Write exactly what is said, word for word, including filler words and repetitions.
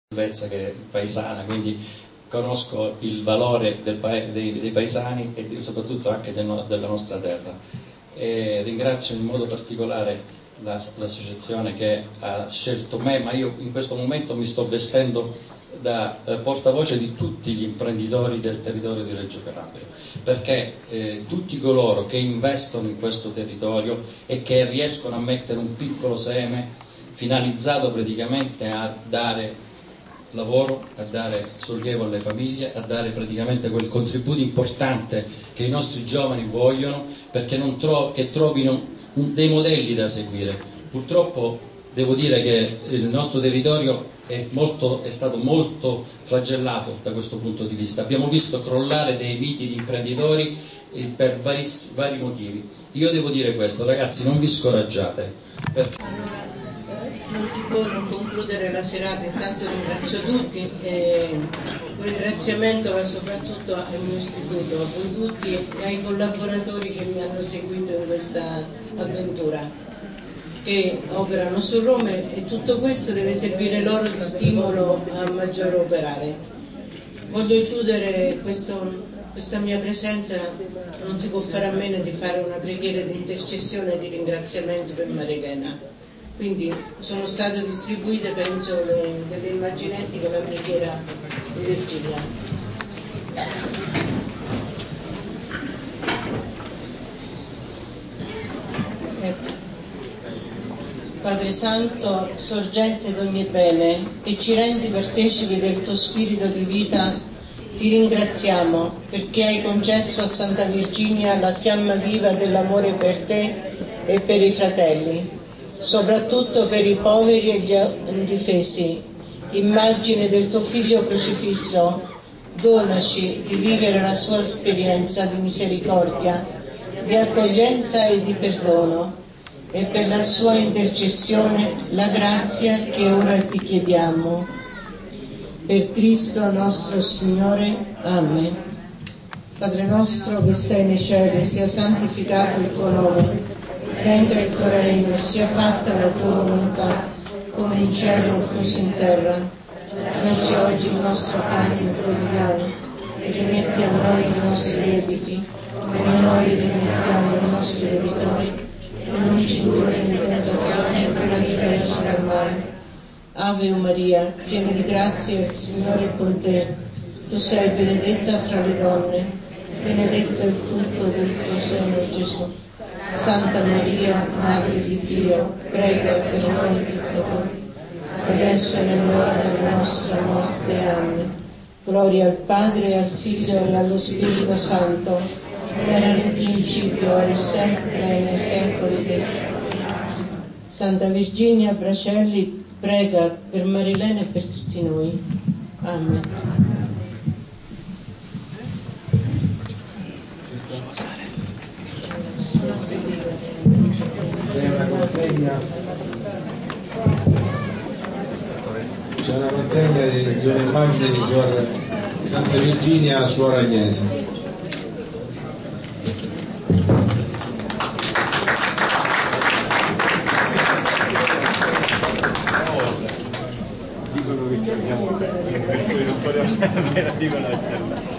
che paesana, quindi conosco il valore del pa dei, dei paesani e di, soprattutto anche del no della nostra terra. E ringrazio in modo particolare l'associazione che ha scelto me, ma io in questo momento mi sto vestendo da eh, portavoce di tutti gli imprenditori del territorio di Reggio Calabria, perché eh, tutti coloro che investono in questo territorio e che riescono a mettere un piccolo seme finalizzato praticamente a dare lavoro, a dare sollievo alle famiglie, a dare praticamente quel contributo importante che i nostri giovani vogliono, perché non tro che trovino un, dei modelli da seguire. Purtroppo devo dire che il nostro territorio è, molto, è stato molto flagellato da questo punto di vista. Abbiamo visto crollare dei miti di imprenditori eh, per vari, vari motivi. Io devo dire questo, ragazzi, non vi scoraggiate, perché non si può non concludere la serata. Intanto ringrazio tutti e un ringraziamento va soprattutto al mio istituto, a voi tutti e ai collaboratori che mi hanno seguito in questa avventura, che operano su Roma, e tutto questo deve servire loro di stimolo a maggiore operare. Voglio chiudere questo, questa mia presenza, non si può fare a meno di fare una preghiera di intercessione e di ringraziamento per Marilena. Quindi sono state distribuite, penso, le, delle immaginetti con la preghiera di Virginia. Ecco. Padre Santo, sorgente d'ogni bene, che ci rendi partecipi del tuo spirito di vita, ti ringraziamo perché hai concesso a Santa Virginia la fiamma viva dell'amore per te e per i fratelli, soprattutto per i poveri e gli indifesi. Immagine del tuo figlio crocifisso, donaci di vivere la sua esperienza di misericordia, di accoglienza e di perdono, e per la sua intercessione la grazia che ora ti chiediamo. Per Cristo nostro Signore. Amen. Padre nostro che sei nei cieli, sia santificato il tuo nome. Venga il tuo regno, sia fatta la tua volontà, come in cielo così in terra. Dacci oggi il nostro pane quotidiano, e rimetti a noi i nostri debiti, come noi rimettiamo i nostri debitori, e non ci indurre in tentazione, ma liberaci dal male. Ave Maria, piena di grazia, il Signore è con te. Tu sei benedetta fra le donne, benedetto è il frutto del tuo seno, Gesù. Santa Maria, Madre di Dio, prega per noi peccatori, adesso è nell'ora della nostra morte. Amen. Gloria al Padre, al Figlio e allo Spirito Santo, come era nel principio, ora e sempre, e nei secoli dei secoli. Santa Virginia Bracelli, prega per Marilena e per tutti noi. Amen. C'è una consegna, c'è una consegna di, di un'immagine di, suor, di Santa Virginia a Suor Agnese. Dicono che ci abbiamo dicono essere